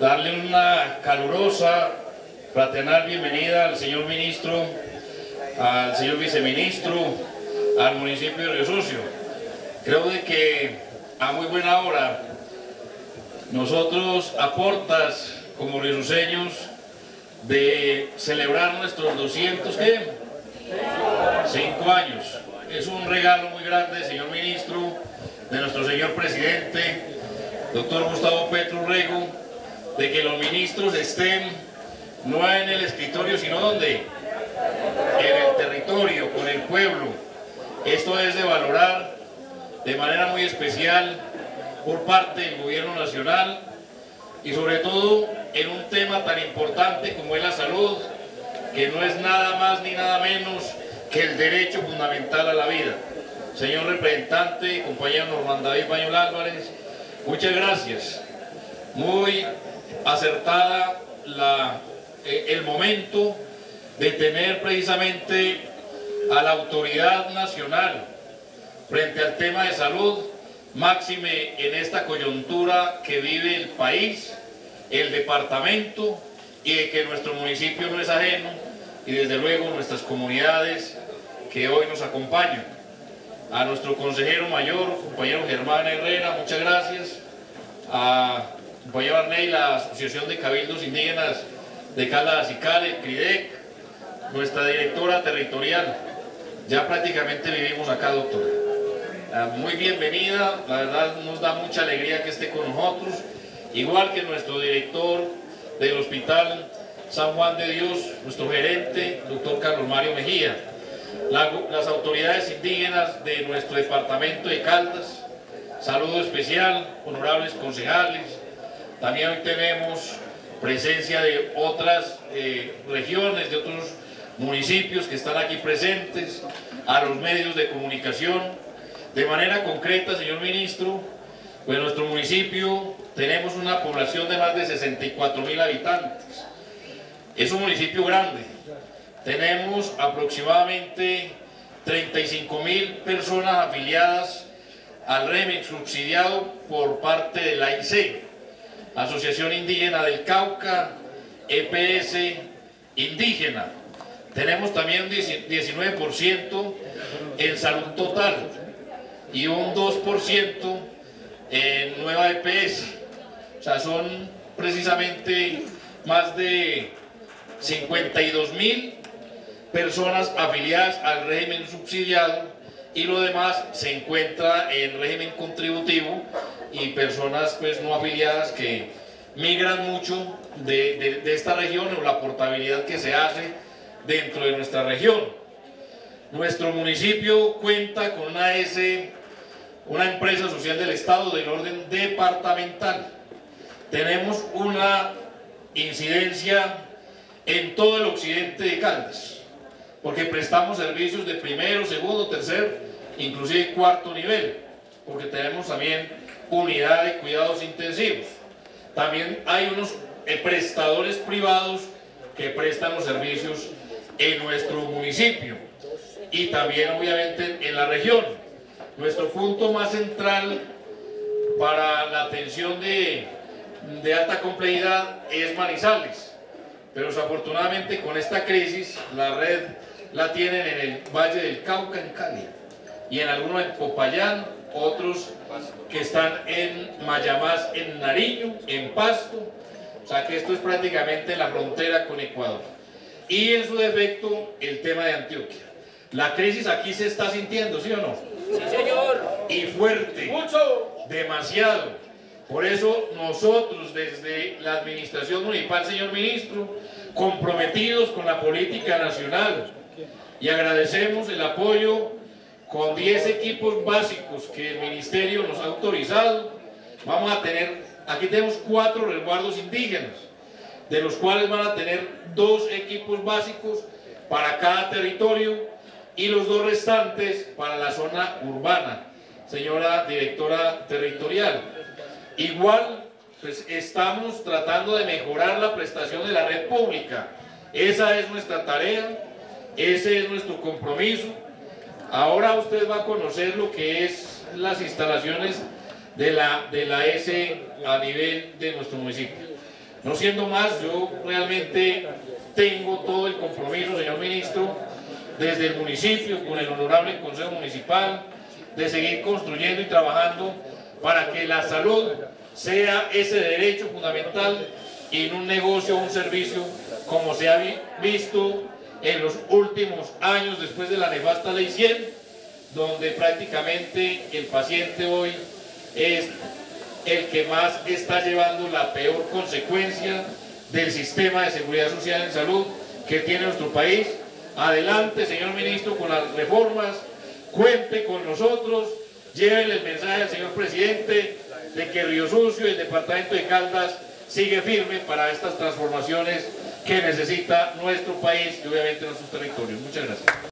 darle una calurosa, fraternal bienvenida al señor ministro, al señor viceministro, al municipio de Río Sucio. Creo de que a muy buena hora nosotros aportas como riosuceños de celebrar nuestros 205 años. Es un regalo muy grande, señor ministro, de nuestro señor presidente, doctor Gustavo Petro Rego, de que los ministros estén no en el escritorio, sino donde, en el territorio, con el pueblo. Esto es de valorar de manera muy especial por parte del gobierno nacional y sobre todo en un tema tan importante como es la salud, que no es nada más ni nada menos que el derecho fundamental a la vida. Señor representante, compañero Norman David Bañol Álvarez, muchas gracias. Muy acertada el momento de tener precisamente a la autoridad nacional frente al tema de salud, máxime en esta coyuntura que vive el país, el departamento, y de que nuestro municipio no es ajeno, y desde luego nuestras comunidades que hoy nos acompañan. A nuestro consejero mayor, compañero Germán Herrera, muchas gracias. A compañero Arney, la Asociación de Cabildos Indígenas de Caldas y Cali, CRIDEC, nuestra directora territorial. Ya prácticamente vivimos acá, doctora. Muy bienvenida, la verdad nos da mucha alegría que esté con nosotros, igual que nuestro director del Hospital San Juan de Dios, nuestro gerente, doctor Carlos Mario Mejía, las autoridades indígenas de nuestro departamento de Caldas, saludo especial, honorables concejales. También hoy tenemos presencia de otras regiones, de otros municipios que están aquí presentes, a los medios de comunicación. De manera concreta, señor ministro, pues en nuestro municipio tenemos una población de más de 64.000 habitantes. Es un municipio grande. Tenemos aproximadamente 35.000 personas afiliadas al régimen subsidiado por parte de la AIC, Asociación Indígena del Cauca, EPS Indígena. Tenemos también un 19% en salud total y un 2% en nueva EPS. O sea, son precisamente más de 52.000 personas afiliadas al régimen subsidiado, y lo demás se encuentra en régimen contributivo y personas pues no afiliadas que migran mucho de esta región, o la portabilidad que se hace dentro de nuestra región. Nuestro municipio cuenta con una empresa social del Estado del orden departamental. Tenemos una incidencia en todo el occidente de Caldas, porque prestamos servicios de primero, segundo, tercer, inclusive cuarto nivel, porque tenemos también unidad de cuidados intensivos. También hay unos prestadores privados que prestan los servicios en nuestro municipio y también obviamente en la región. Nuestro punto más central para la atención de alta complejidad es Manizales, pero desafortunadamente con esta crisis la red la tienen en el Valle del Cauca, en Cali, y en algunos en Popayán, otros que están en Mayamás, en Nariño, en Pasto. O sea que esto es prácticamente la frontera con Ecuador. Y en su defecto, el tema de Antioquia. La crisis aquí se está sintiendo, ¿sí o no? Sí, señor. Y fuerte. Mucho. Demasiado. Por eso nosotros desde la administración municipal, señor ministro, comprometidos con la política nacional, y agradecemos el apoyo con 10 equipos básicos que el ministerio nos ha autorizado. Vamos a tener, aquí tenemos 4 resguardos indígenas, de los cuales van a tener 2 equipos básicos para cada territorio y los 2 restantes para la zona urbana, señora directora territorial. Igual, pues estamos tratando de mejorar la prestación de la red pública. Esa es nuestra tarea, ese es nuestro compromiso. Ahora usted va a conocer lo que es las instalaciones de la ES a nivel de nuestro municipio. No siendo más, yo realmente tengo todo el compromiso, señor ministro, desde el municipio, con el honorable Consejo Municipal, de seguir construyendo y trabajando para que la salud sea ese derecho fundamental y no un negocio o un servicio como se ha visto en los últimos años después de la nefasta Ley 100, donde prácticamente el paciente hoy es el que más está llevando la peor consecuencia del sistema de seguridad social en salud que tiene nuestro país. Adelante, señor ministro, con las reformas, cuente con nosotros, llévenle el mensaje al señor presidente de que Río Sucio y el departamento de Caldas sigue firme para estas transformaciones que necesita nuestro país y obviamente nuestros territorios. Muchas gracias.